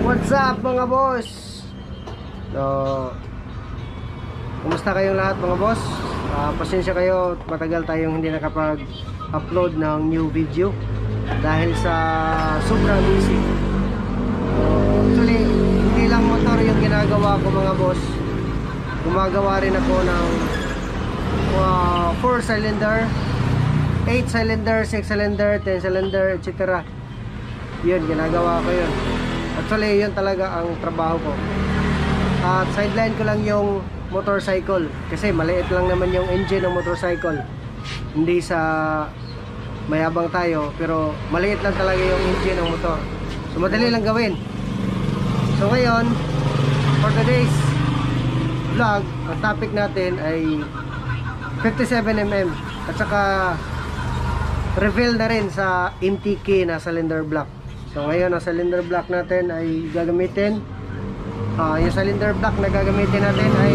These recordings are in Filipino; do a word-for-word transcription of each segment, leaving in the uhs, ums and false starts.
What's up mga boss? So, kumusta kayong lahat mga boss? Uh, pasensya kayo, matagal tayong hindi nakapag-upload ng new video dahil sa sobrang busy. So, actually, hindi lang motor yung ginagawa ko mga boss. Gumagawa rin ako ng uh, four cylinder, eight cylinder, six cylinder, ten cylinder, et cetera. Yun, ginagawa ko yun. Actually, yun talaga ang trabaho ko. At sideline ko lang yung motorcycle kasi maliit lang naman yung engine ng motorcycle. Hindi sa mayabang tayo, pero maliit lang talaga yung engine ng motor. So madali lang gawin. So ngayon, for today's vlog, ang topic natin ay fifty-seven millimeter at saka reveal na rin sa M T K na cylinder block. So ngayon ang cylinder block natin ay gagamitin, uh, yung cylinder block na gagamitin natin ay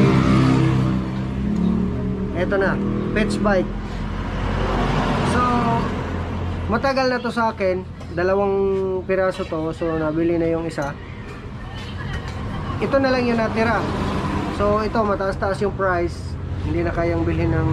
eto na, pitch bike. So matagal na to sa akin, dalawang piraso to, so nabili na yung isa. Ito na lang yung natira. So ito mataas-taas yung price, hindi na kayang bilhin ng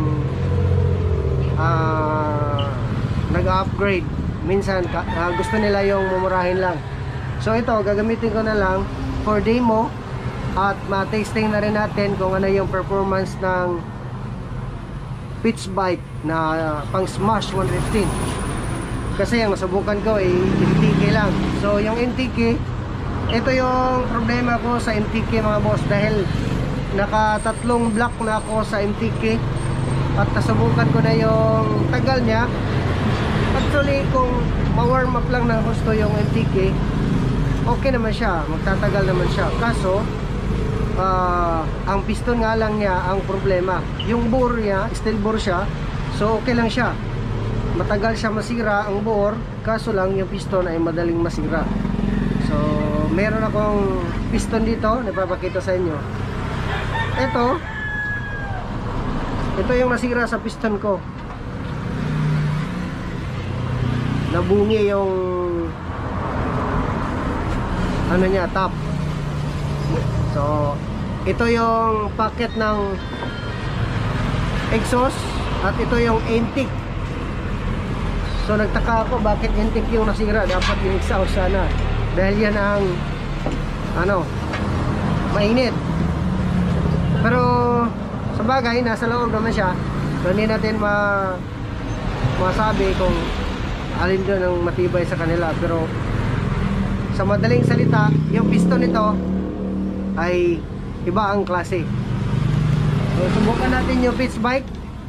uh, nag-upgrade. Minsan uh, gusto nila yung mumurahin lang. So ito gagamitin ko na lang for demo at ma-tasting na rin natin kung ano yung performance ng pitch bike na uh, pang Smash one fifteen. Kasi yung nasubukan ko ay M T K lang. So yung M T K, ito yung problema ko sa M T K mga boss, dahil nakatatlong block na ako sa M T K at nasubukan ko na yung tagal niya. Actually, kung ma-warm up lang ng gusto yung M T K, okay naman siya, magtatagal naman siya. Kaso, uh, ang piston nga lang niya ang problema. Yung bore niya, steel bore siya, so okay lang siya. Matagal siya masira ang bore, kaso lang yung piston ay madaling masira. So, meron akong piston dito, napapakita sa inyo. Ito, ito yung nasira sa piston ko. Nabungi yung ano niya, top. So ito yung packet ng exhaust at ito yung intake. So nagtaka ako bakit intake yung nasira, dapat yung exhaust sana, dahil yan ang ano, mainit. Pero sa bagay nasa loob naman siya, so hindi natin ma masabi kung alin doon ang matibay sa kanila. Pero sa madaling salita, yung piston nito ay iba ang klase. So subukan natin yung pitch bike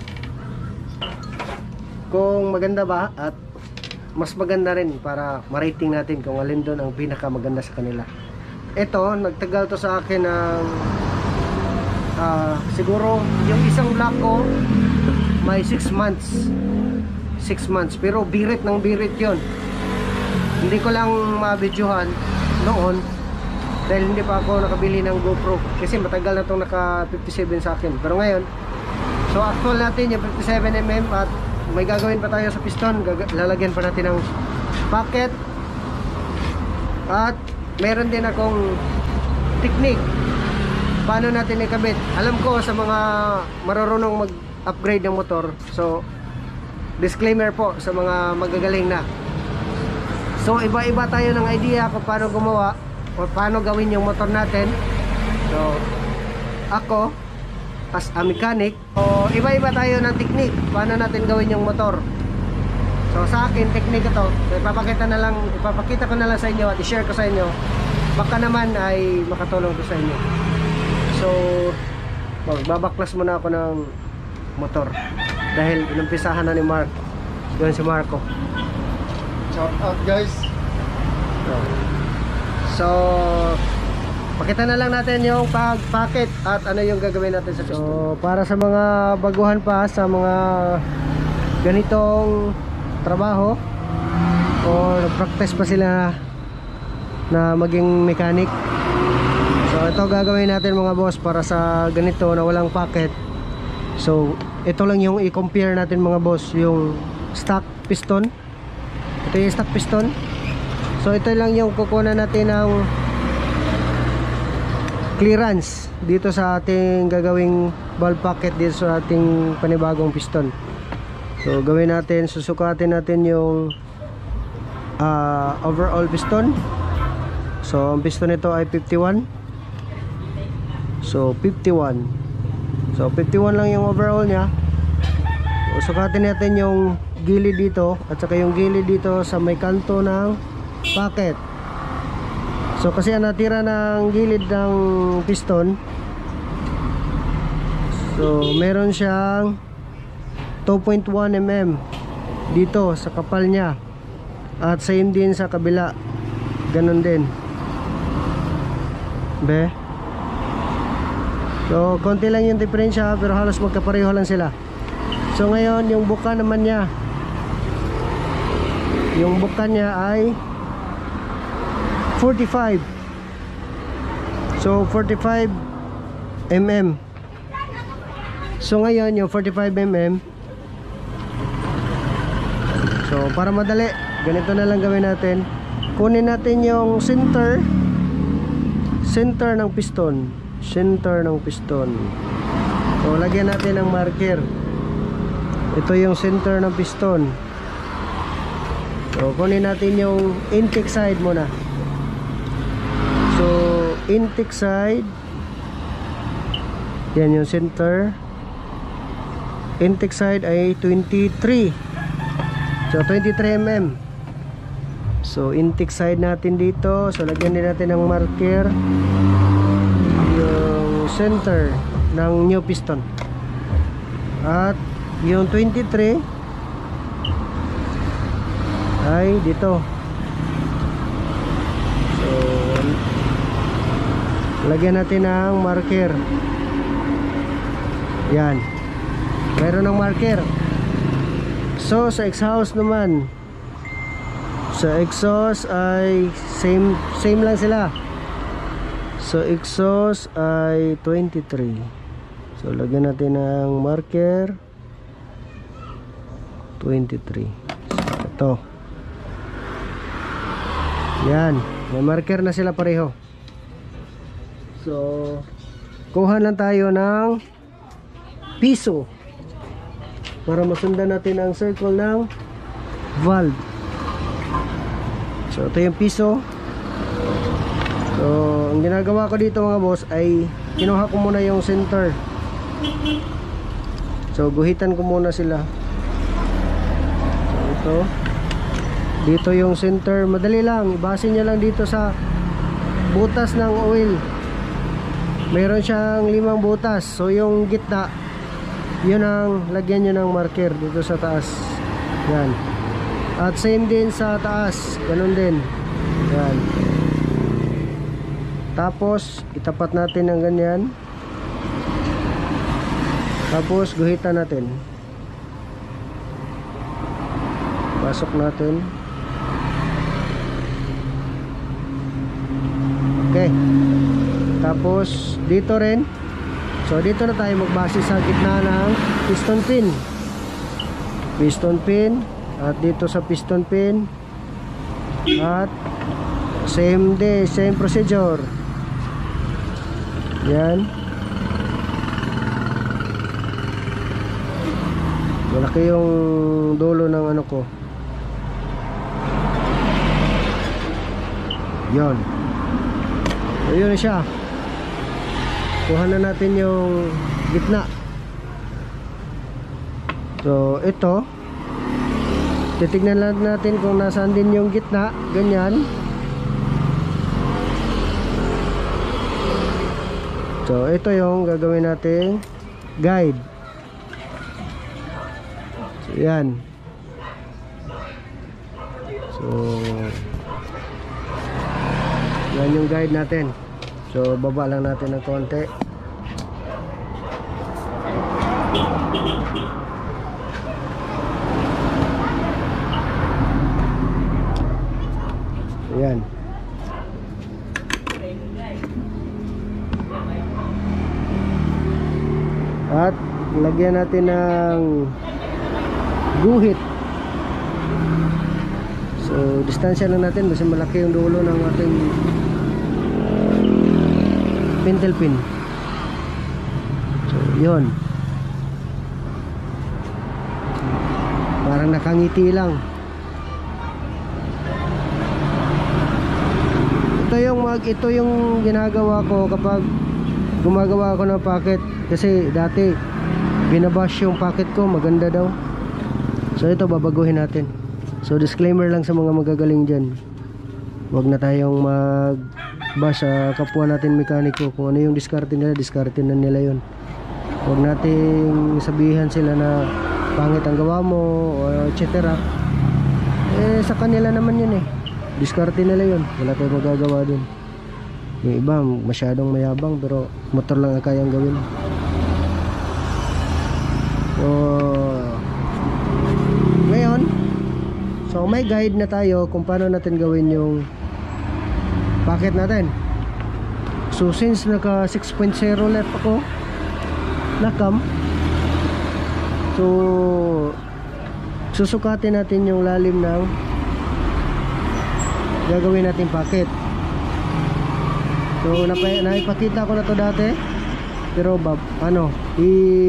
kung maganda ba, at mas maganda rin para ma-rating natin kung alin doon ang pinaka maganda sa kanila. Ito, nagtagal to sa akin ng uh, siguro yung isang block ko may six months six months, pero birit ng birit yon. Hindi ko lang ma-videohan noon dahil hindi pa ako nakabili ng GoPro kasi matagal na itong naka fifty-seven sa akin. Pero ngayon, so actual natin yung fifty-seven millimeter at may gagawin pa tayo sa piston. Lalagyan pa natin ng packet at meron din akong technique paano natin ikabit. Alam ko sa mga marurunong mag-upgrade ng motor, so disclaimer po sa mga magagaling na. So iba-iba tayo ng idea kung paano gumawa o paano gawin yung motor natin. So ako as a mechanic, o iba-iba tayo ng technique paano natin gawin yung motor. So sa akin technique ito, so, ipapakita na lang, ipapakita ko na lang sa inyo at i-share ko sa inyo. Baka naman ay makatulong ko sa inyo. So magbabaklas muna ako ng motor dahil inumpisahan na ni Mark. Yun si Marco. Shout out guys. So, so pakita na lang natin yung pag-packet at ano yung gagawin natin sa piston. So para sa mga baguhan pa sa mga ganitong trabaho o nag-practice pa sila na maging mechanic, so ito gagawin natin mga boss para sa ganito na walang packet. So ito lang yung i-compare natin mga boss, yung stock piston. Ito yung stock piston. So ito lang yung kukunan natin ng clearance dito sa ating gagawing valve pocket dito sa ating panibagong piston. So gawin natin, susukatin natin yung uh, overall piston. So ang piston nito ay fifty-one. So fifty-one. So fifty-one lang yung overall nya. So, sukatin natin yung gilid dito at saka yung gilid dito sa may kanto ng pocket. So kasi ang natira ng gilid ng piston, so meron siyang two point one millimeters dito sa kapal nya, at same din sa kabila, ganun din. Be, so konti lang yung diferensya pero halos magkapareho lang sila. So ngayon yung buka naman niya, yung buka niya ay forty-five. So forty-five millimeters. So ngayon yung forty-five millimeters, so para madali, ganito na lang gawin natin. Kunin natin yung center Center ng piston. Center ng piston. So lagyan natin ng marker. Ito yung center ng piston. So kunin natin yung intake side muna. So intake side, yan yung center. Intake side ay twenty-three. So twenty-three millimeters. So intake side natin dito. So lagyan din natin ng marker yung center ng new piston. At yung twenty-three ay dito. So lagyan natin ng marker. Yan, mayroon ng marker. So sa exhaust naman, sa exhaust ay same same lang sila. So exhaust ay twenty-three. So lagyan natin ng marker twenty-three. So, ito. Yan, may marker na sila pareho. So kuha lang tayo ng piso para masundan natin ang circle ng valve. So ito yung piso. So ang ginagawa ko dito mga boss ay kinuha ko muna yung center. So guhitan ko muna sila. So ito, dito yung center. Madali lang, ibase nyo lang dito sa butas ng oil. Meron siyang limang butas. So yung gitna, yun ang lagyan nyo ng marker dito sa taas. Yan. At same din sa taas, ganun din. Yan. Tapos itapat natin ng ganyan. Tapos guhitan natin. Pasok natin. Okay. Tapos dito rin. So dito na tayo magbase sa gitna ng piston pin. Piston pin. At dito sa piston pin. At same day, same procedure. Yan. Malaki yung dulo ng ano ko. Yon. So yun na siya. Kuha na natin yung gitna. So ito, titignan lang natin kung nasaan din yung gitna. Ganyan. So ito yung gagawin nating guide. So yan. So yan yung guide natin. So baba lang natin ng konti. So yan. At lagyan natin ng guhit. So distansya lang natin kasi malaki yung dulo ng ating pintel pin. So yun, parang nakangiti lang. Ito yung mag ito yung ginagawa ko kapag gumagawa ako ng packet, kasi dati binabash yung packet ko, maganda daw. So ito babaguhin natin. So disclaimer lang sa mga magagaling dyan, wag na tayong mag bash sa kapwa natin mekaniko. Kung ano yung diskarte nila, diskarte na nila yun. Wag nating sabihan sila na pangit ang gawa mo o et cetera. Eh sa kanila naman yun eh, diskarte nila yun, wala tayong magagawa dun. Yung iba masyadong mayabang pero motor lang ang kayang gawin. So ngayon, so may guide na tayo kung paano natin gawin yung packet natin. So since naka six point zero left ako na cam, so susukatin natin yung lalim ng gagawin natin packet. So napa- naipakita ko na to dati, pero bab, ano i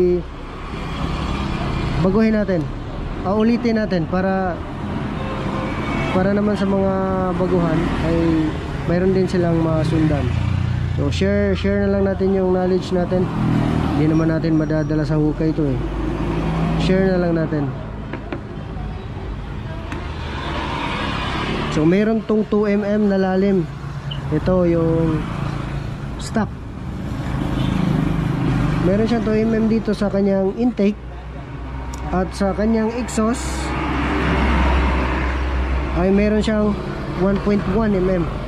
baguhin natin, uh, ulitin natin para para naman sa mga baguhan ay mayroon din silang masundan. So share share na lang natin yung knowledge natin. Hindi naman natin madadala sa hukay ito eh. Share na lang natin. So mayroon tong two millimeters na lalim. Ito yung stock. Meron siyang two millimeters dito sa kanyang intake, at sa kanyang exhaust ay meron siyang one point one millimeters.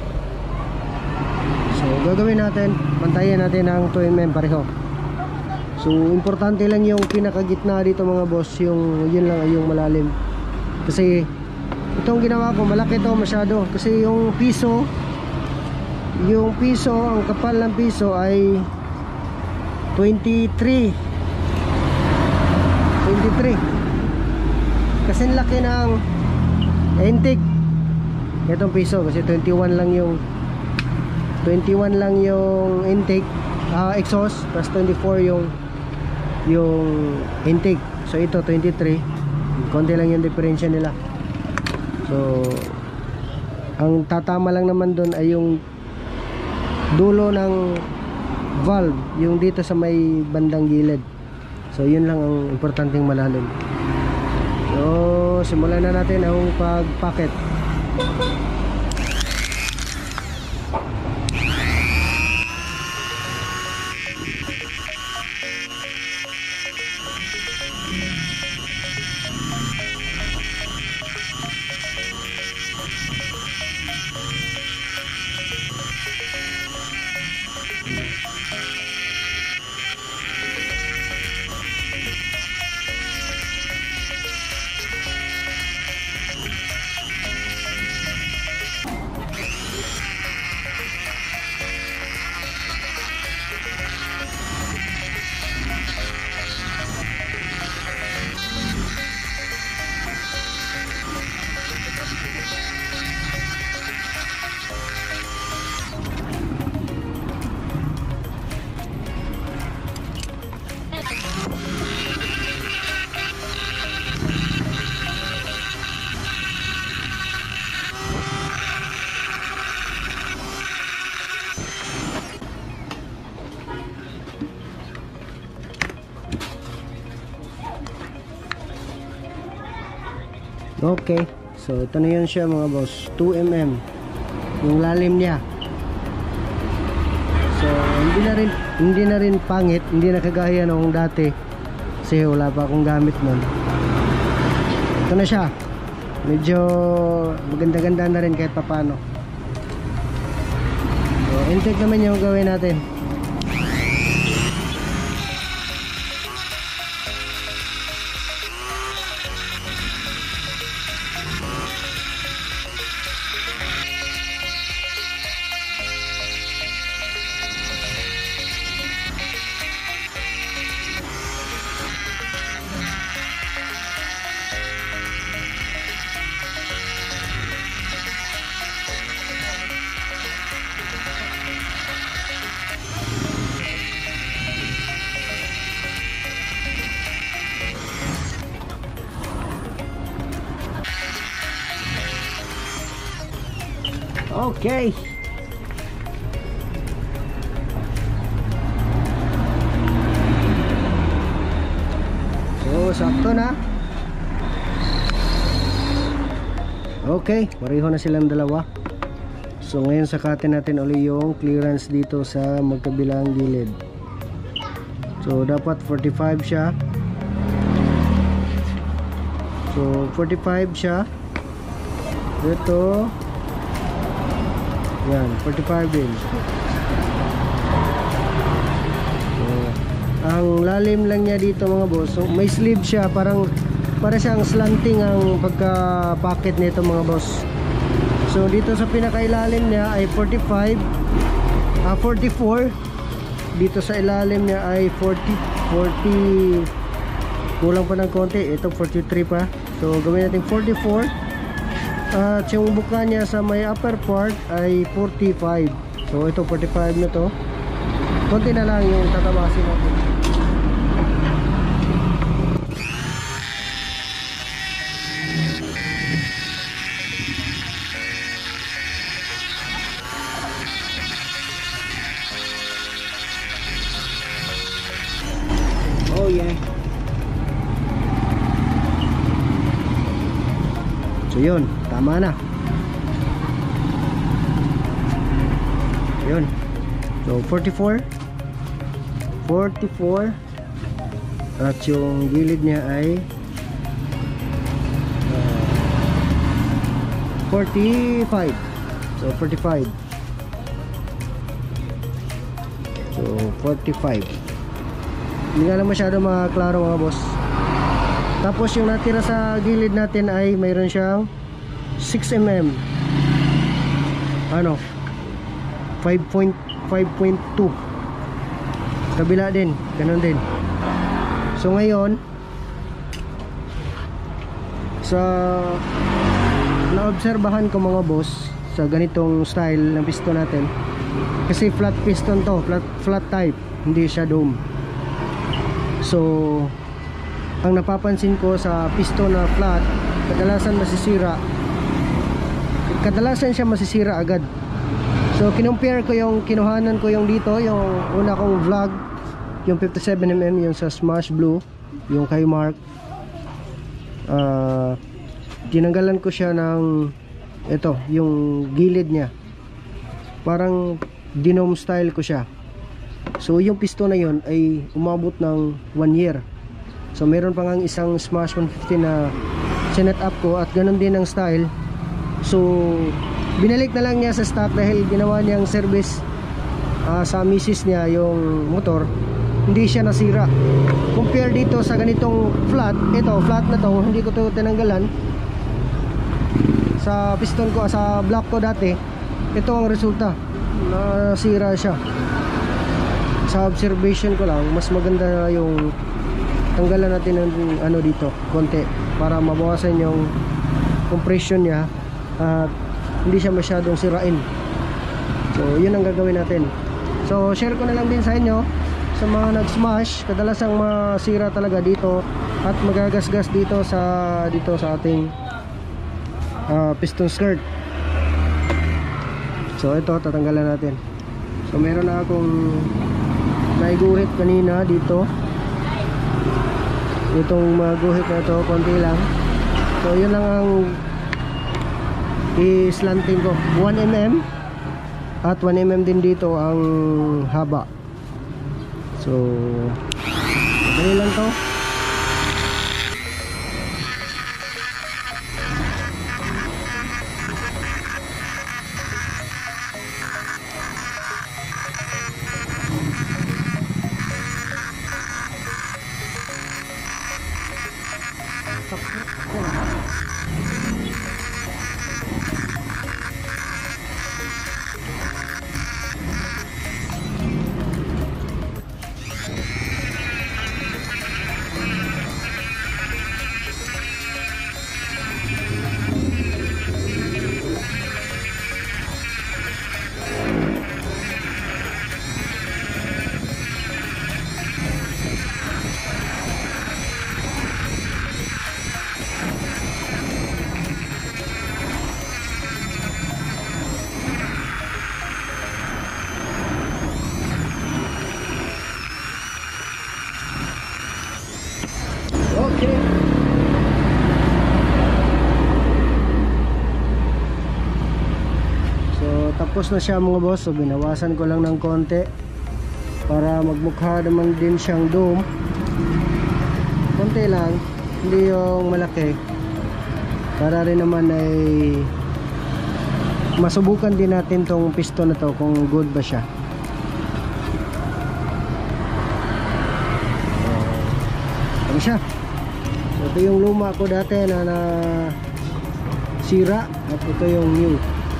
So gagawin natin, pantayan natin ang two millimeters pareho. So importante lang yung pinakagitna dito mga boss, yung yun lang yung malalim. Kasi itong ginawa ko malaki to masyado, kasi yung piso yung piso, ang kapal ng piso ay twenty-three twenty-three, kasi laki ng intake itong piso, kasi twenty-one lang yung twenty-one lang yung intake, uh, exhaust, plus twenty-four yung yung intake. So ito twenty-three, konti lang yung diferensya nila. So ang tatama lang naman doon ay yung dulo ng valve, yung dito sa may bandang gilid. So yun lang ang importanteng malalim. So simulan na natin ang pag-packet. Okay, so ito na yun siya mga boss, two millimeters yung lalim niya. So hindi na rin hindi na rin pangit, hindi na kagaya nung dati kasi wala pa akong gamit nun. Ito na siya, medyo maganda-ganda na rin kahit papano. So intake naman yung gawin natin. Okay. So, sakto na. Okay, pareho na silang dalawa. So, ngayon sakatin natin ulit yung clearance dito sa magkabilang gilid. So, dapat forty-five siya. So, forty-five siya. Ito. Yan, forty-five din. So, ang lalim lang niya dito mga boss. So, may sleeve siya, parang para siyang slanting ang pagka-pocket nito mga boss. So, dito sa pinakailalim niya ay forty-five, ah, forty-four. Dito sa ilalim niya ay forty, forty, kulang pa ng konti. Ito forty-three pa. So, gawin natin forty-four. At yung buka niya sa may upper part ay forty-five. So, ito forty-five na to. Konti na lang yung tatabasin natin. Oh yeah. So yun, tama na. Yun. So forty-four. forty-four. At yung gilid niya ay uh, forty-five. So forty-five. So forty-five. Hindi nga lang masyado maklaro mga boss. Tapos yung natira sa gilid natin ay mayroon siyang six millimeters. Ano? five point two. Kabila din, ganun din. So ngayon sa naobserbahan ko mga boss sa ganitong style ng piston natin, kasi flat piston to, flat, flat type, hindi siya dome. So ang napapansin ko sa piston na flat, kadalasan masisira. Kadalasan siya masisira agad. So kinumpare ko yung kinuhanan ko yung dito, yung una kong vlog, yung fifty-seven millimeter, yung sa Smash Blue, yung kay Mark. Uh, tinanggalan ko siya ng ito, yung gilid niya. Parang dinome style ko siya. So yung piston na yun ay umabot ng one year. So meron pa nga isang Smash one fifty na sinet up ko at ganun din ang style. So binalik na lang niya sa stock dahil ginawa niyang service uh, sa misis niya yung motor. Hindi siya nasira. Compare dito sa ganitong flat, ito flat na to, hindi ko to tinanggalan. Sa piston ko, sa block ko dati, ito ang resulta, nasira siya. Sa observation ko lang, mas maganda na yung tanggalan natin ng ano dito, konti, para mabawasan yung compression niya at hindi siya masyadong sirain. So yun ang gagawin natin. So share ko na lang din sa inyo, sa mga nag-smash, kadalasang masira talaga dito at magagasgas dito sa dito sa ating uh, piston skirt. So ito tatanggalan natin. So meron na akong naiguhit kanina dito. Itong mga guhit na ito, konti lang. So yun lang ang i-slanting ko, one millimeter. At one millimeter din dito ang haba. So dali lang to. tapos na siya mga boss. So binawasan ko lang ng konti para magmukha naman din siyang dome. Konti lang, hindi yung malaki, para rin naman ay masubukan din natin tong piston na to kung good ba siya. Ano siya? So, ito yung luma ko dati na na sira, at ito yung new.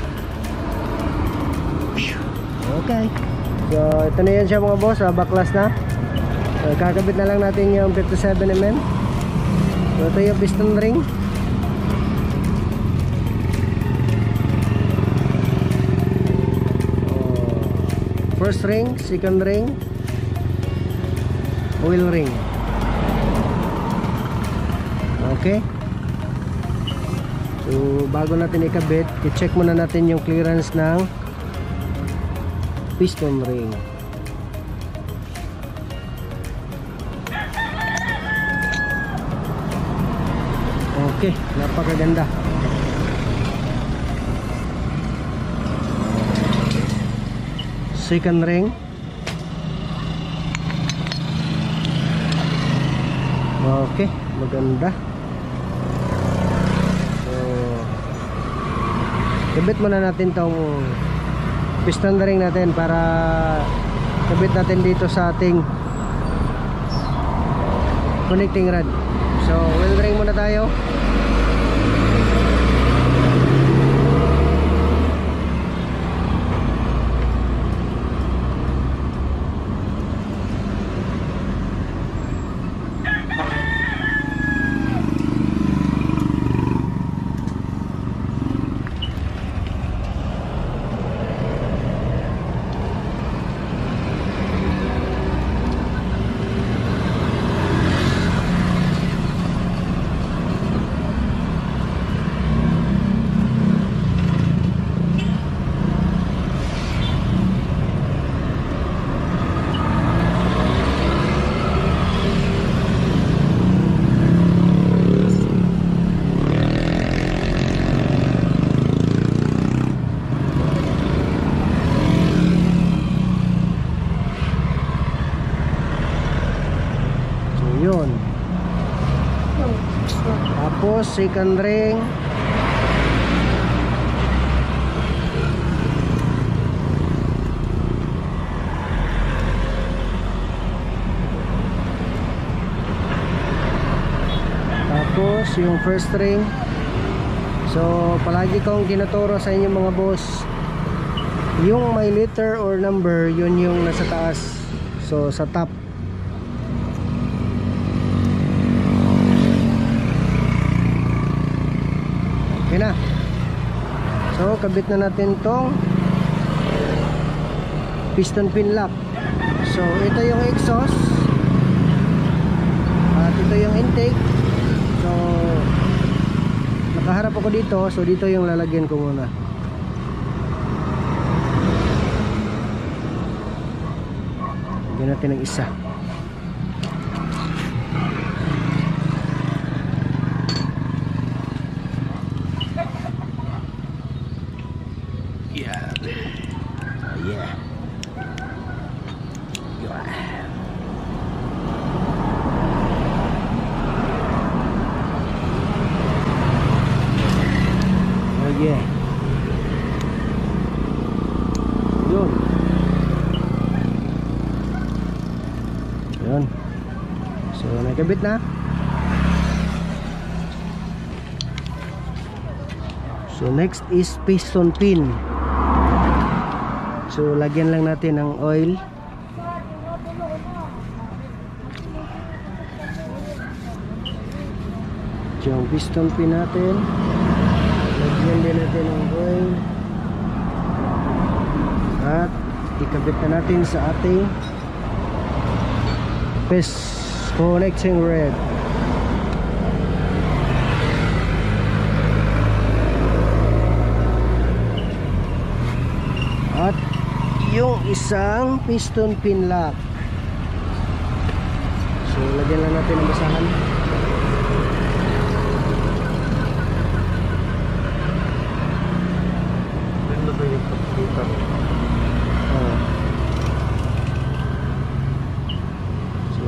Okay, so ito na yan siya mga boss, ah, backlash na. So, kakabit na lang natin yung fifty-seven millimeter. So ito yung piston ring. First ring, second ring, oil ring. Okay. So bago natin ikabit, i-check muna natin yung clearance ng piston ring. Okay, napakaganda. Second ring. Okay, maganda. So kabit muna natin tong piston ring natin para kabit natin dito sa ating connecting rod. So wheel ring muna tayo. Yun. Tapos second ring. Tapos yung first ring. So palagi kong tinuturo sa inyo mga boss, yung may letter or number, yun yung nasa taas. So sa top. Okay na. So kabit na natin tong piston pin lock. So ito yung exhaust at ito yung intake. So nakaharap ako dito, so dito yung lalagyan ko muna. Lagyan natin ng isa. Yeah. Oh, yeah. Yeah. Oh yeah. Yun. Yun. So nakabit na. So next is piston pin. So lagyan lang natin ng oil. Yung piston pin natin, lagyan din natin ng oil at ikabit na natin sa ating piston connecting rod. At yung isang piston pin lock. So lagyan lang natin ng basahan. Ito. Oh. So,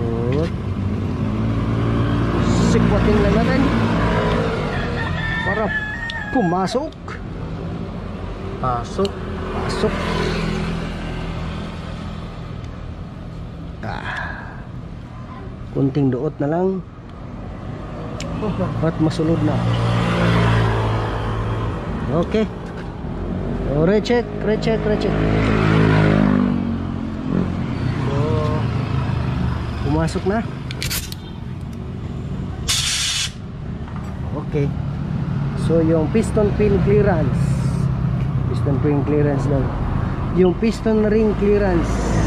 sikwatin lang natin para pumasok. Pasok. Pasok. Ah. Kunting duot na lang at masulod na. Okay. So, recheck, recheck, recheck. So, pumasok na. Okay. So, yung piston pin clearance. Piston pin clearance lang. Yung piston ring clearance.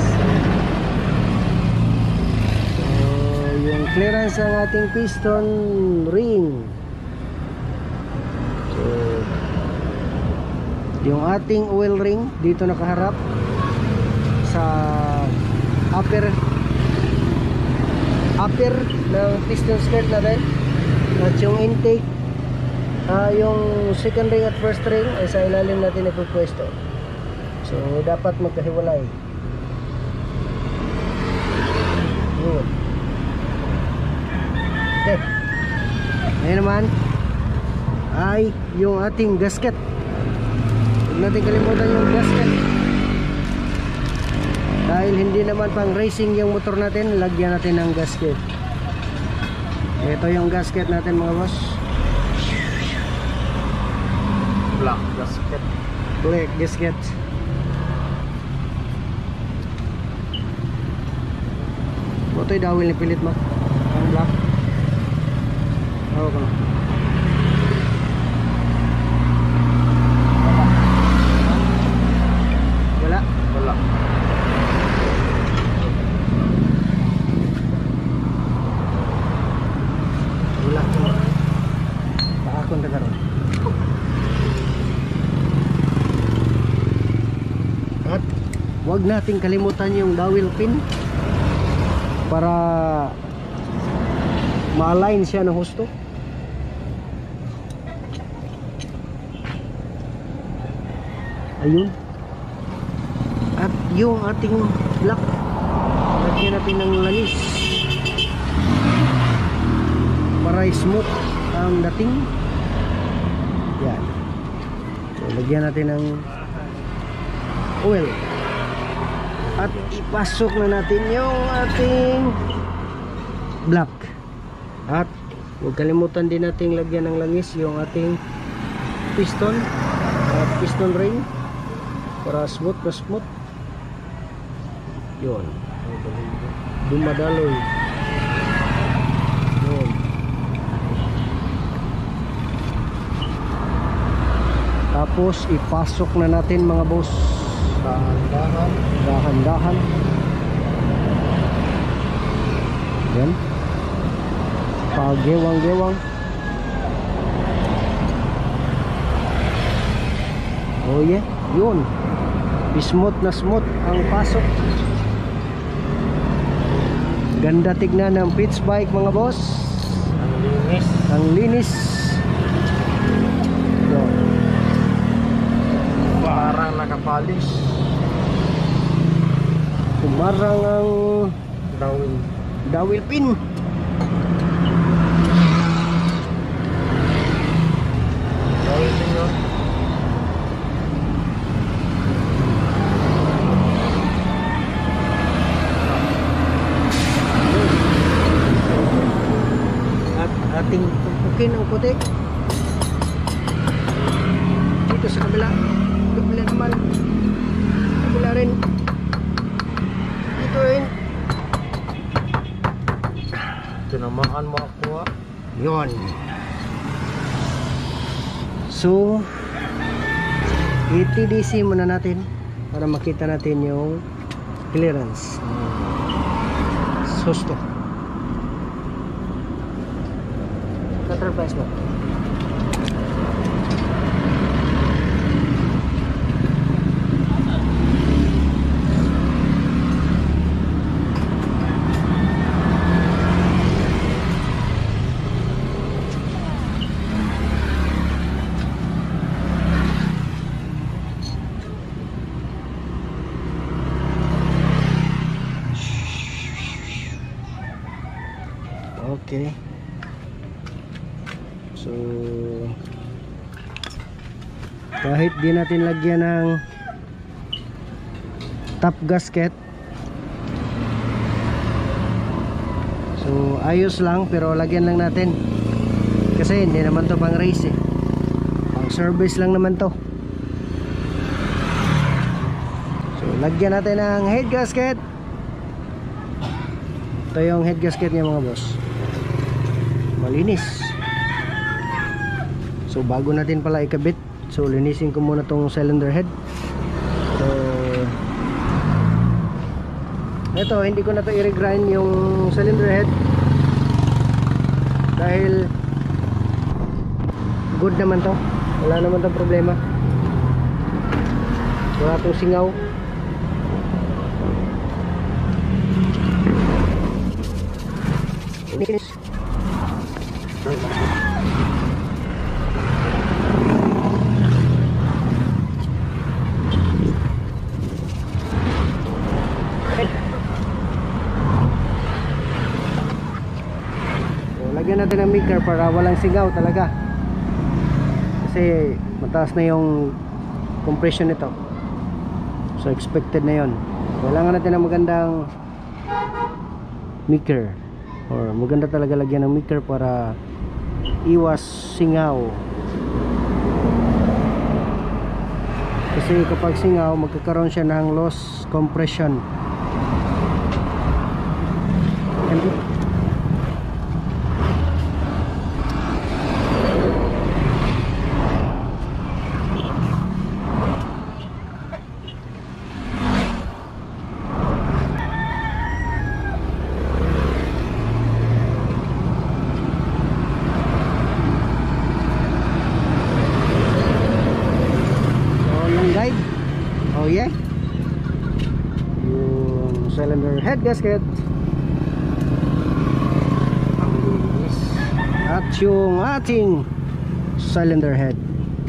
Clearance ang ating piston ring. So, yung ating oil ring dito nakaharap sa upper upper ng piston skirt natin. At yung intake, uh, yung second ring at first ring ay sa ilalim natin nagpupwesto. So, dapat magkahiwalay. Yun. Okay. Ngayon naman ay yung ating gasket. Huwag natin kalimutan yung gasket. Dahil hindi naman pang racing yung motor natin, lagyan natin ng gasket. Ito yung gasket natin mga boss. Black gasket. Black gasket. Ito'y dawil ni pilit mo. Ang black. Okay. Wala. Wala. Wala. Paakon ka karon. At wag nating kalimutan yung dowel pin para ma-align siya ng husto. Ayun. At yung ating block, lagyan natin ng langis para smooth ang dating. Yan. So, lagyan natin ng oil at ipasok na natin yung ating block. At huwag kalimutan din natin lagyan ng langis yung ating piston at piston ring para smooth na smooth. Yun, dumadaloy. Yun. Tapos ipasok na natin mga boss. Dahan-dahan. Dahan-dahan. Yan. Pagewang-gewang. Oh yeah, yun. Smooth na smooth ang pasok. Ganda tignan ng pitch bike mga boss. Ang linis. Ang linis. Yun. Parang nakapalis. Kumarang ang Dawil. dowel pin. Dawil din yun. At ating tumpukin ang puti dito sa kabila. Kabila naman. Kabila rin. Dito rin. Tinamaan mo ako ha. Yun. So i-T D C muna natin para makita natin yung clearance. Susto. Cutter price mo. Okay. So kahit di natin lagyan ng top gasket, so ayos lang, pero lagyan lang natin kasi hindi naman to pang race eh, pang service lang naman to. So lagyan natin ng head gasket. Ito yung head gasket niya mga boss, malinis. So bago natin pala ikabit, so linisin ko muna tong cylinder head. So ito, hindi ko na to i-regrind yung cylinder head dahil good naman to, wala naman to problema, wala tong singaw. Linis. Lagyan natin ng maker para walang singaw talaga, kasi mataas na yung compression nito, so expected na yon. Kailangan natin ng magandang maker, or maganda talaga lagyan ng maker para iwas singaw, kasi kapag singaw magkakaroon siya ng loss compression. Oh yeah, yung cylinder head gasket at yung ating cylinder head.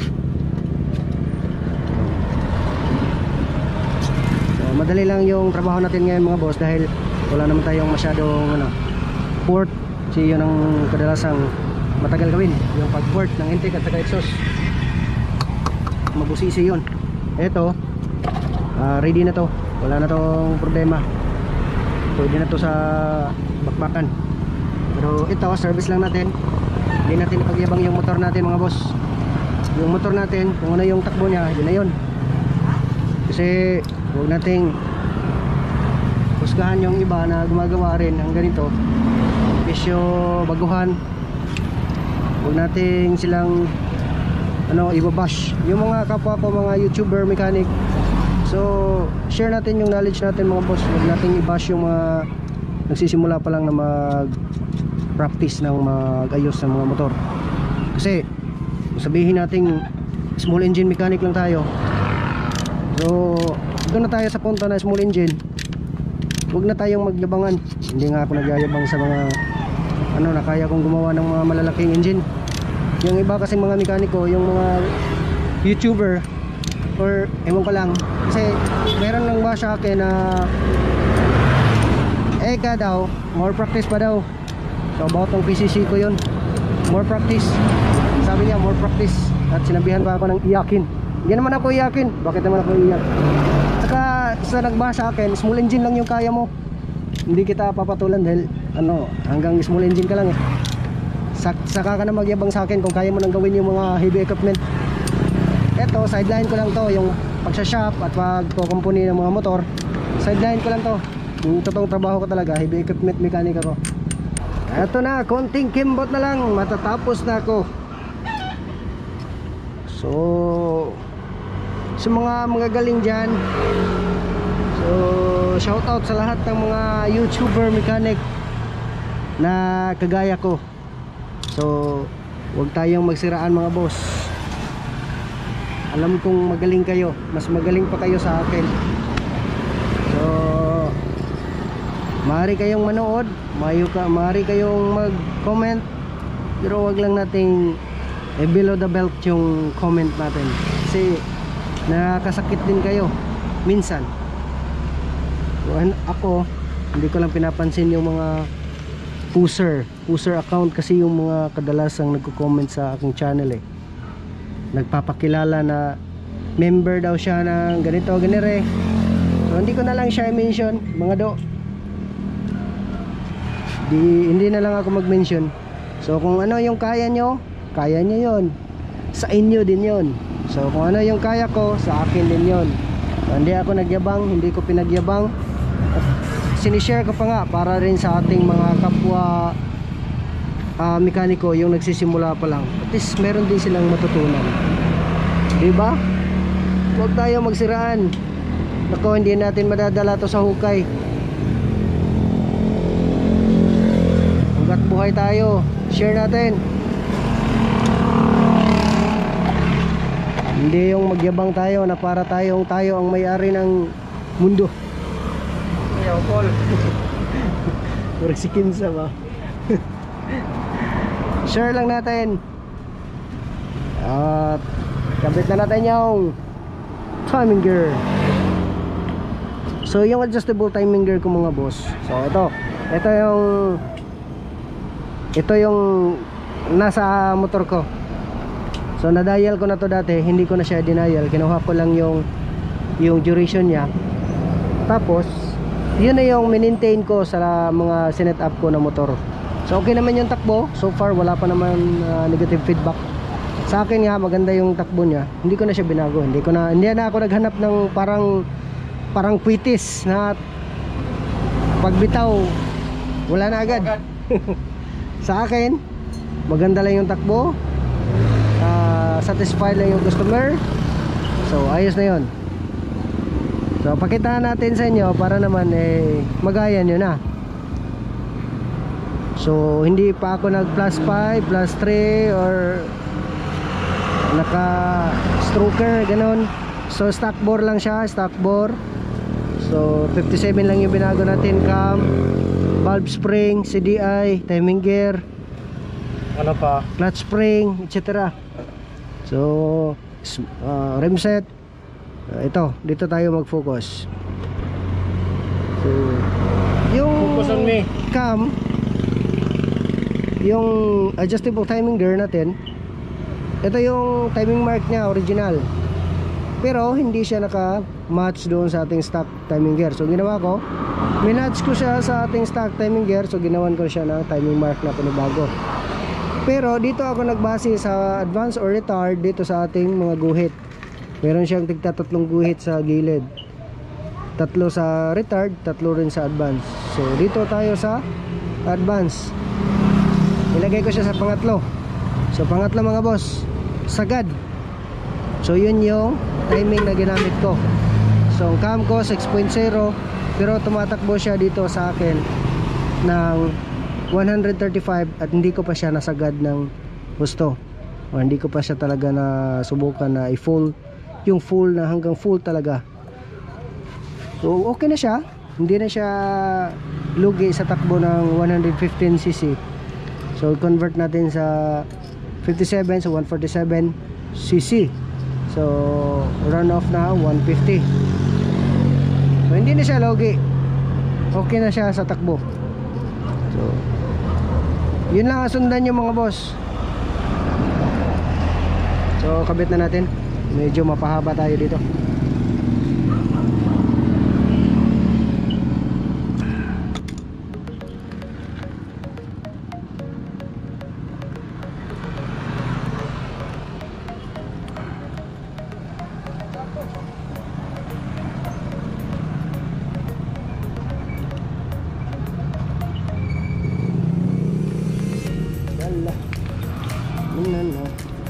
So, madali lang yung trabaho natin ngayon mga boss, dahil wala naman tayong masyadong ano, port. Kasi yun ang kadalasang matagal gawin, yung pag port ng intake at saka exhaust, mabusisi yun. Eto Uh, ready na to, wala na tong problema, pwede na to sa bakbakan. Pero ito, service lang natin, hindi natin ipagyabang yung motor natin mga boss. Yung motor natin, kung ano yung takbo niya, yun na yun. Kasi huwag nating husgahan yung iba na gumagawa rin ng ganito, bisyo baguhan. Huwag nating silang ano, ibabash yung mga kapwa ko, mga YouTuber mechanic. So share natin yung knowledge natin mga boss, huwag natin i-bash yung mga nagsisimula pa lang na mag practice ng mag-ayos ng mga motor. Kasi kung sabihin natin small engine mechanic lang tayo, so doon na tayo sa punta na small engine, huwag na tayong magyabangan. Hindi nga ako nagyayabang sa mga ano na kaya kong gumawa ng mga malalaking engine. Yung iba kasi mga mekaniko, yung mga YouTuber or ewan ko lang, kasi meron lang ba sa akin na eka daw, more practice pa daw. So about ng P C C ko yun, more practice, sabi niya more practice, at sinabihan pa ako ng iyakin. Hindi naman ako iyakin, bakit naman ako iyak? Saka sa nagba sa akin, small engine lang yung kaya mo, hindi kita papatulan dahil ano, hanggang small engine ka lang eh. Saka ka na magyabang sa akin kung kaya mo nang gawin yung mga heavy equipment. Eto, sideline ko lang to, yung pagsashop at pagkukumpuni ng mga motor, sideline ko lang to. Yung totoong trabaho ko talaga, heavy equipment mechanic ako. Eto na, konting kimbot na lang, matatapos na ako. So sa mga mga galing dyan, so shout out sa lahat ng mga YouTuber mechanic na kagaya ko. So huwag tayong magsiraan mga boss. Alam kong magaling kayo, mas magaling pa kayo sa akin. So maaari kayong manood, maaari kayong mag-comment, pero wag lang nating eh, below the belt yung comment natin, kasi nakakasakit din kayo minsan. So, ako hindi ko lang pinapansin yung mga Puser, Puser account kasi yung mga kadalasang nagko-comment sa aking channel eh. Nagpapakilala na member daw siya ng ganito, ganire. So hindi ko na lang siya i-mention, mga do. Di, hindi na lang ako mag-mention. So kung ano yung kaya nyo, kaya nyo yon, sa inyo din yon. So kung ano yung kaya ko, sa akin din yon. So, hindi ako nagyabang, hindi ko pinagyabang. At sinishare ko pa nga para rin sa ating mga kapwa uh, mekaniko yung nagsisimula pa lang. At least meron din silang matutunan, diba? Huwag tayo magsiraan. Nako, hindi natin madadala to sa hukay. Hanggat buhay tayo, share natin. Hindi yung magyabang tayo na para tayong tayo ang may-ari ng mundo. Ayaw, Paul. Parang si Kinsa ba? Share lang natin. At kabit na natin yung timing gear. So yung adjustable timing gear ko mga boss. So ito, ito yung ito yung nasa motor ko. So na-dial ko na to dati, hindi ko na siya denial. Kinuha ko lang yung yung duration niya. Tapos yun na yung maintain ko sa mga sinet up ko na motor. So okay naman yung takbo. So far wala pa naman uh, negative feedback. Sa akin nga maganda yung takbo niya. Hindi ko na siya binago. Hindi ko na hindi na ako naghanap ng parang parang quitis na pagbitaw wala na agad. Sa akin maganda lang yung takbo. Uh, satisfied lang yung customer. So ayos na yun. So pakita natin sa inyo para naman eh magaya nyo na. So hindi pa ako nag plus five, plus three or naka stroker ganon. So stock bore lang siya, stock bore. So fifty-seven lang yung binago natin, cam, valve spring, C D I, timing gear, Ano pa? clutch spring, et cetera. So uh, rim set. Uh, ito, dito tayo mag-focus. So yung Focus on me. cam, yung adjustable timing gear natin, ito yung timing mark niya original, pero hindi siya naka-match doon sa ating stock timing gear. So ginawa ko, minatch ko siya sa ating stock timing gear. So ginawan ko siya ng timing mark na panibago. Pero dito ako nagbase sa advance or retard dito sa ating mga guhit. Meron siyang tigta tatlong guhit sa gilid, tatlo sa retard, tatlo rin sa advance. So dito tayo sa advance, ilagay ko siya sa pangatlo. So pangatlo mga boss, sagad. So yun yung timing na ginamit ko. So ang cam ko six point zero, pero tumatakbo siya dito sa akin ng one thirty-five at hindi ko pa siya nasagad ng gusto, o hindi ko pa siya talaga na subukan na i-full, yung full na hanggang full talaga. So okay na siya, hindi na siya lugi sa takbo ng one fifteen c c. So convert natin sa fifty-seven, so one forty-seven c c. So run off na one fifty. So hindi na siya lugi, okay na siya sa takbo. So yun lang ang sundan nyo mga boss. So kabit na natin. Medyo mapahaba tayo dito. Yalla. Minana.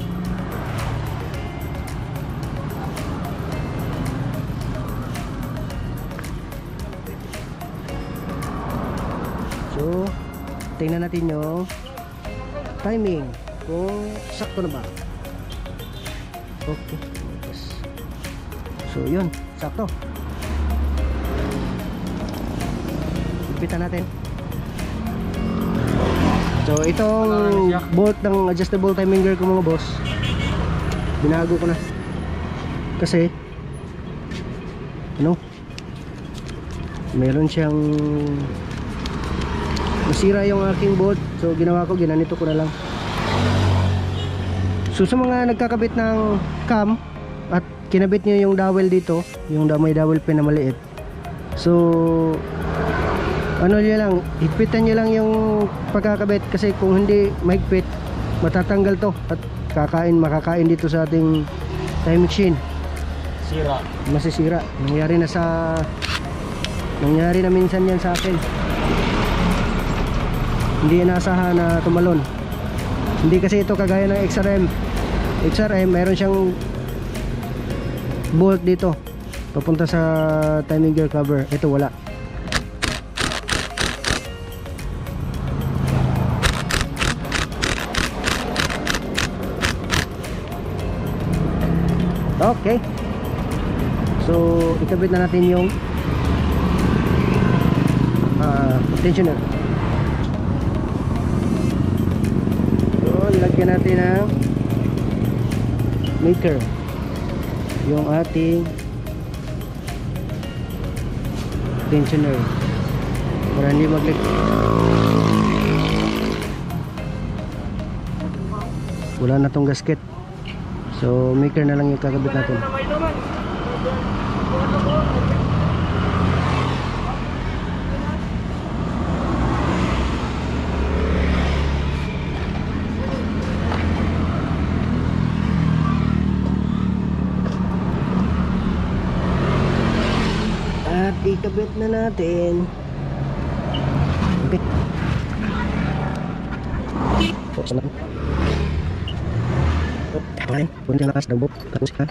So, tingnan natin yung timing kung sakto na ba. Okay. So, yun, sakto. Ipitan natin. So, itong bolt ng adjustable timing gear ko mga boss, binago ko na. Kasi ano, meron siyang Nasira yung aking bolt, so ginawa ko, ginanito ko na lang. So sa mga nagkakabit ng cam at kinabit nyo yung dowel dito, yung may dowel pin na maliit, so ano nyo lang, higpitan nyo lang yung pagkakabit, kasi kung hindi mahigpit, matatanggal to at kakain, makakain dito sa ating time machine. Sira. Masisira. Nangyari na sa nangyari na minsan yan sa akin. Hindi inaasahan na tumalon. Hindi kasi ito kagaya ng X R M. X R M mayroon siyang bolt dito papunta sa timing gear cover. Ito wala. Okay. So ikabit na natin yung uh, tensioner. Lagyan natin ng maker yung ating tensioner para hindi mag-leak. Wala na tong gasket, so maker na lang yung kakabit natin. At ikabit na natin. Okay. Focus na. Ayan, punta na lakas ng book. Tapos ka.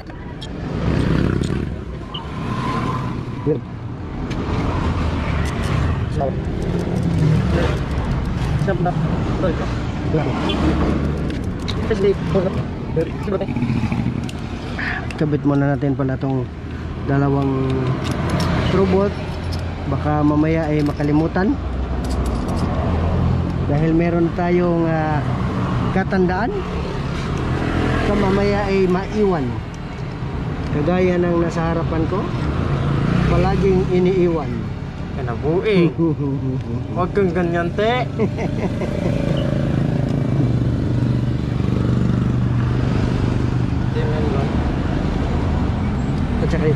Good. Stop. Stop na. Stop. Kabit muna natin pala itong dalawang screw bolt, baka mamaya ay makalimutan dahil meron tayong uh, katandaan, baka mamaya ay maiwan kagaya ng nasa harapan ko, palaging iniiwan. Kanabuing. Huwag kang ganyan, te. Patsakay.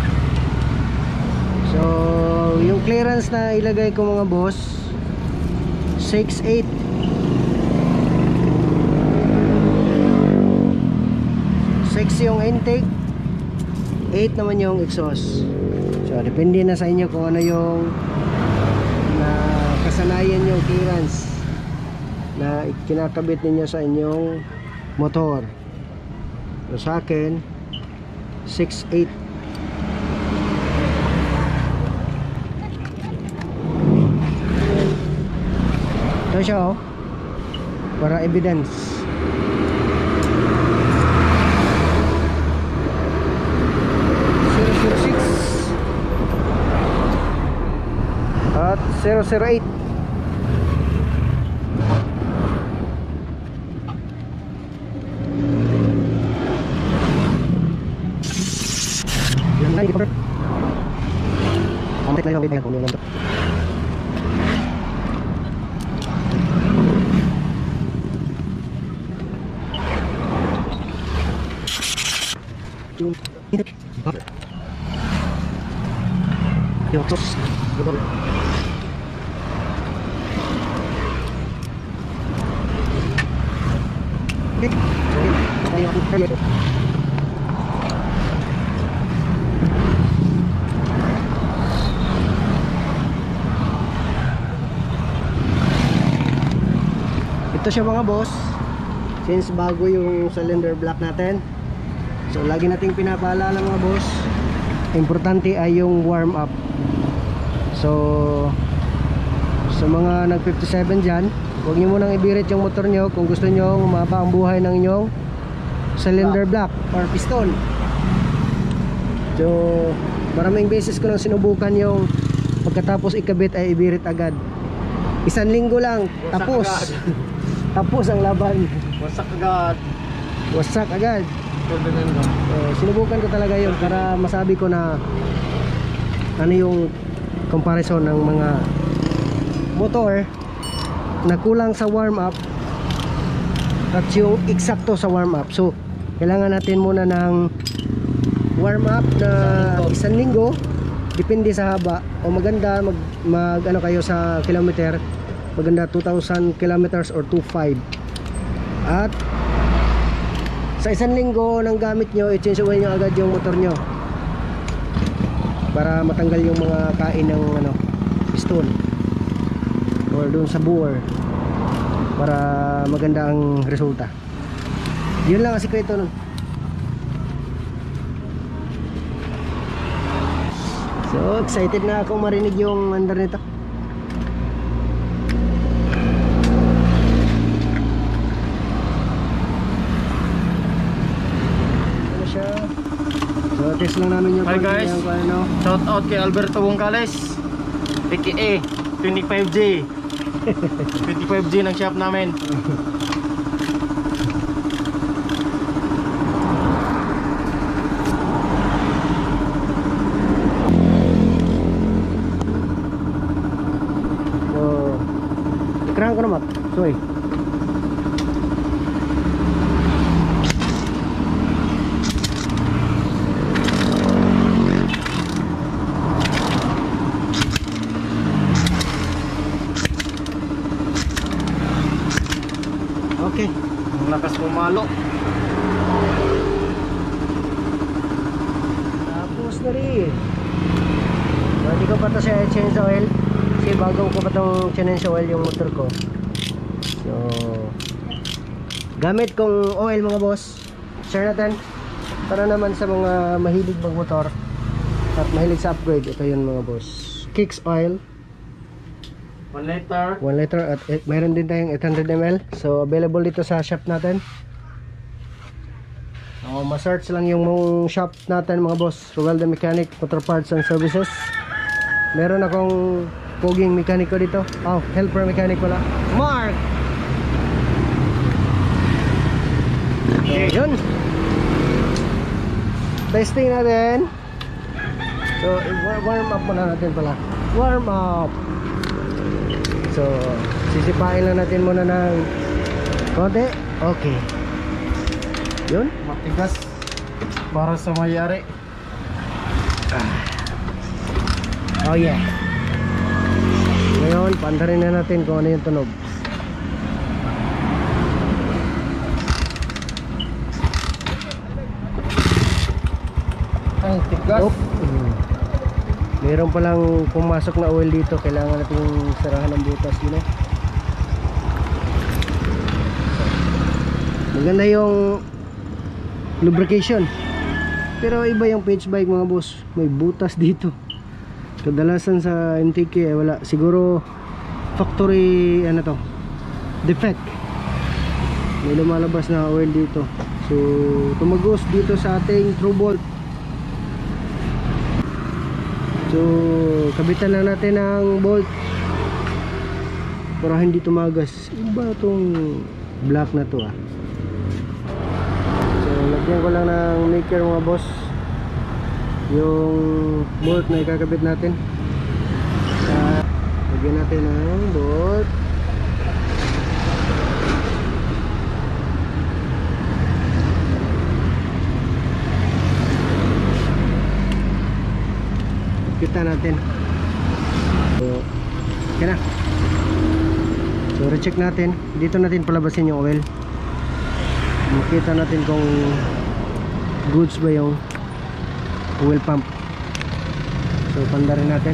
So yung clearance na ilagay ko mga boss, six eight. six yung intake, eight naman yung exhaust. So depende na sa inyo kung ano yung na kasanayan yung clearance na kinakabit ninyo sa inyong motor. So sa akin six eight. Ito siya, oh, para evidence. zero zero six at zero zero eight. Yan na, hindi pa. Antek na yung bibigyan ko nito. Yung yung tos betul. Ito siya mga boss, since bago yung cylinder block natin. So lagi nating pinapaalala mga boss, importante ay yung warm up. So sa mga nag fifty-seven dyan, huwag nyo munang ibirit yung motor nyo kung gusto nyo umaba ang buhay ng inyong cylinder block or piston. So maraming beses ko nang sinubukan yung pagkatapos ikabit ay ibirit agad. Isang linggo lang, tapos tapos ang laban. Wasak agad. Wasak agad. So, sinubukan ko talaga yun para masabi ko na ano yung comparison ng mga motor nakulang sa warm up at yung eksakto sa warm up. So kailangan natin muna ng warm up na isang linggo, depende sa haba. O maganda mag, mag ano kayo sa kilometer, maganda two thousand kilometers or two point five. At sa isang linggo ng gamit nyo, i-change oil nyo agad yung motor nyo para matanggal yung mga kain ng ano, piston or doon sa bore, para maganda ang resulta. Yun lang ang sikreto nun. So excited na akong marinig yung under nito. Ano siya? So test lang namin yung Hi guys, yung, ano. shout out kay Alberto Bongales aka twenty-five J twenty-five J ng shop namin. So ikrahan ko na mat. Sorry. Okay. Ang lakas pumalo. Tapos na rin. So, hindi ko pa ito siya change oil. Kasi bago ko pa itong change oil yung motor ko. So gamit kong oil mga boss, share natin para naman sa mga mahilig magmotor at mahilig sa upgrade. Ito yun mga boss, Kicks oil one liter. one liter at eh, mayroon din tayong eight hundred milliliters. So available dito sa shop natin. So ma-search lang yung mong shop natin mga boss, Ruel the Mechanic Motor Parts and Services. Meron akong poging mekaniko dito. Oh, helper mechanic pala, Mark. So, yun. Testing natin. So warm up muna natin pala. Warm up. So sisipain lang natin muna ng konti. Okay. Yun. Matigas para sa mayari. Oh yeah. Ngayon pandarin na natin kung ano yung tunog. Ang tigas. Oh. Mm. Meron palang pumasok na oil dito. Kailangan natin sarahan ng butas yun eh. Maganda yung lubrication. Pero iba yung pitch bike mga boss. May butas dito. Kadalasan sa M T K eh, wala. Siguro factory ano to, defect. May lumalabas na oil dito. So tumagos dito sa ating true bolt. So kabitan lang natin ang bolt para hindi tumagas. Iba itong black na to ah. So lagyan ko lang ng maker mga boss yung bolt na ikakabit natin. uh, Lagyan natin ng bolt. Kita natin. So, okay na. So, recheck natin. Dito natin palabasin yung oil. Makita natin kung goods ba yung oil pump. So, pandarin natin.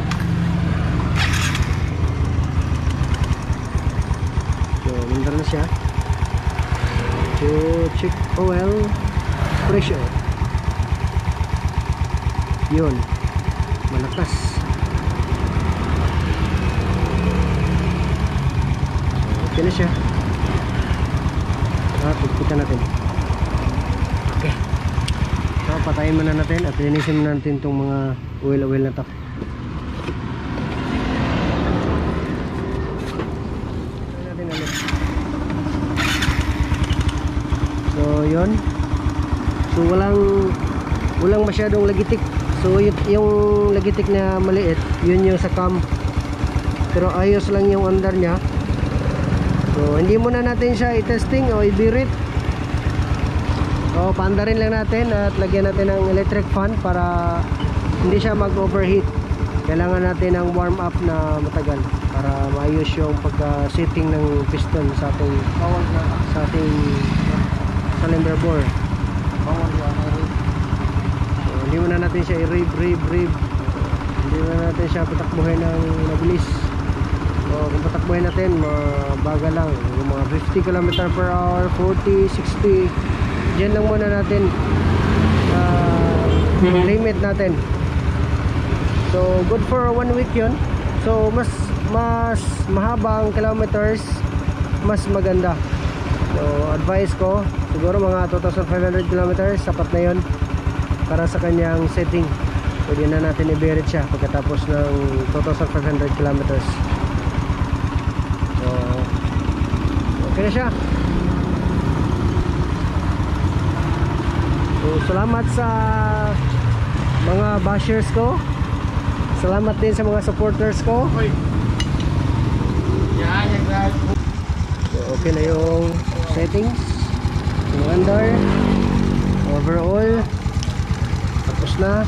So, mandar na siya. So, check oil pressure. Yun. Malakas. Okay na siya. Ah, pagpitan natin. Okay. So patayin muna natin at linisin muna natin itong mga oil-oil na to. Natin ulit. So yun. So walang walang masyadong lagitik. So yung lagitik na maliit, yun yung sa cam. Pero ayos lang yung under nya. So hindi muna natin siya i-testing o i-birit. So paandarin lang natin at lagyan natin ng electric fan para hindi siya mag-overheat. Kailangan natin ng warm up na matagal para maayos yung pagka-setting ng piston sa ating sa ating cylinder bore. So, hindi muna natin siya i-rev, rev, rev. Hindi muna natin siya patakbuhin ng mabilis. So, kung patakbuhin natin, mabagal lang. Yung mga fifty kilometers per hour, forty, sixty. Diyan lang muna natin uh, limit natin. So, good for one week yun. So, mas mas mahabang kilometers, mas maganda. So, advice ko, siguro mga two thousand five hundred kilometers, sapat na yun para sa kanyang setting. Pwede na natin i-berit siya pagkatapos ng two thousand five hundred kilometers. So, okay na siya. So, salamat sa mga bashers ko. Salamat din sa mga supporters ko. So, okay na yung settings, yung under, overall, tapos na.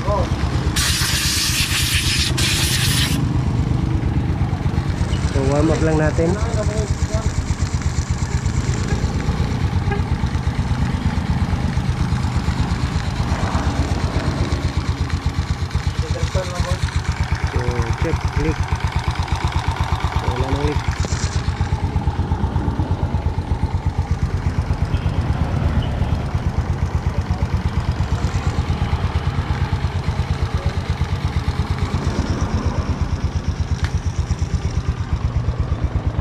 So warm up lang natin. So check, click. So wala nang leak.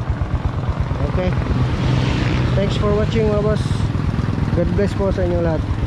Okay. Thanks for watching mga boss. God bless po sa inyong lahat.